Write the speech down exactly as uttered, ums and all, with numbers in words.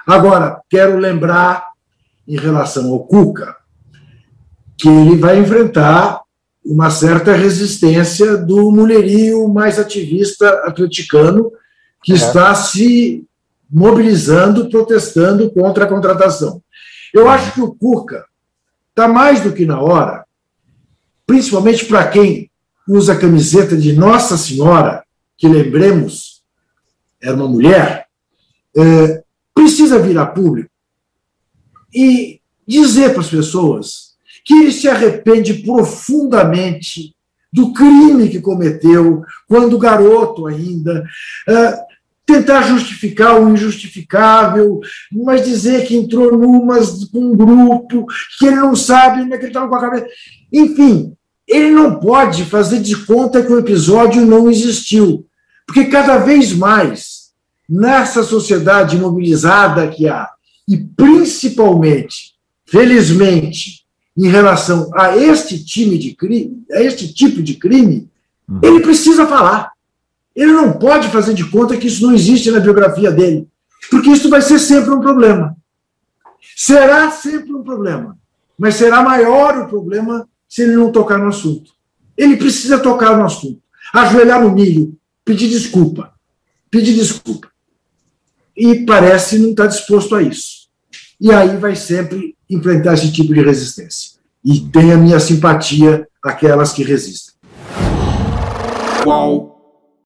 Agora, quero lembrar, em relação ao Cuca, que ele vai enfrentar uma certa resistência do mulherio mais ativista atleticano, que uhum. está se mobilizando, protestando contra a contratação. Eu acho que o Cuca está mais do que na hora, principalmente para quem usa a camiseta de Nossa Senhora, que, lembremos, era uma mulher, é, precisa vir a público e dizer para as pessoas que ele se arrepende profundamente do crime que cometeu quando garoto ainda, é, tentar justificar o injustificável, mas dizer que entrou numas com um grupo, que ele não sabe onde é que ele estava com a cabeça. Enfim, ele não pode fazer de conta que o episódio não existiu, porque cada vez mais, nessa sociedade mobilizada que há, e principalmente, felizmente, em relação a este time de crime, a este tipo de crime, uhum. ele precisa falar. Ele não pode fazer de conta que isso não existe na biografia dele, porque isso vai ser sempre um problema. Será sempre um problema, mas será maior o problema se ele não tocar no assunto. Ele precisa tocar no assunto, ajoelhar no milho, pedir desculpa, pedir desculpa. E parece não estar disposto a isso. E aí vai sempre enfrentar esse tipo de resistência. E tem a minha simpatia àquelas que resistem. Qual?